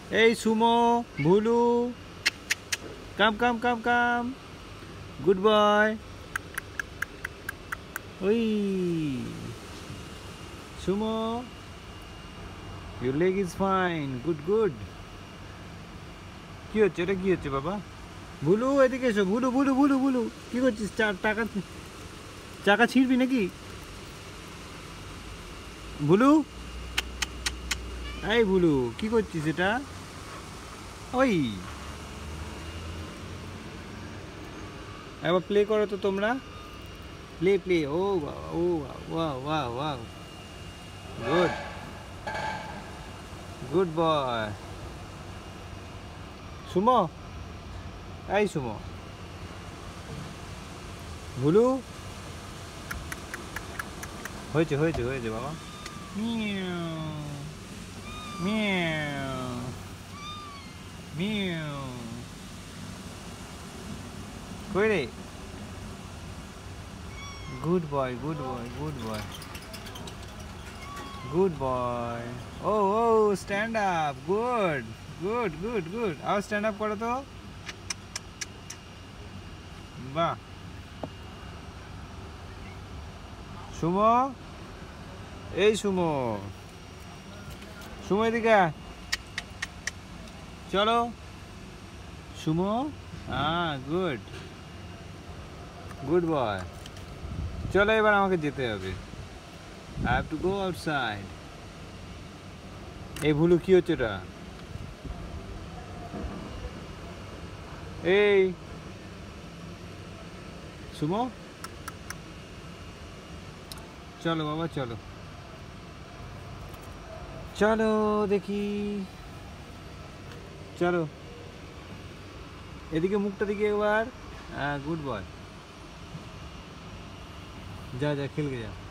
Hey Sumo, Bhulu, come. Good boy. Oi, Sumo, your leg is fine. Good. কি হচ্ছে এটা? কি হচ্ছে বাবা? ভুলু এদিকে এসো। ভুলু কি করছিস? টাকা চাকা ছিঁড়বি নাকি? ভুলু, এই ভুলু কি করছিস এটা? ওই একবার প্লে করো তো তোমরা। প্লে ও ওয়াও গুড বয়। সুমো, এই সুমো, ভুলু হয়েছে বাবা। মিয়াও মিয়াও কই রে? গুড বয় ও স্ট্যান্ড আপ। গুড আও স্ট্যান্ড আপ করো তো। বাহ। সুমো, এই সুমো এদিকে আয়। চলো সুমো। Good boy. চলো এবার আমাকে যেতে হবে। I have to go outside. এই ভুলু কি হচ্ছে এটা? এই সুমো, চলো বাবা চলো দেখি। চলো এদিকে, মুখটা দিকে একবার। Good boy. যা খেলকে যা।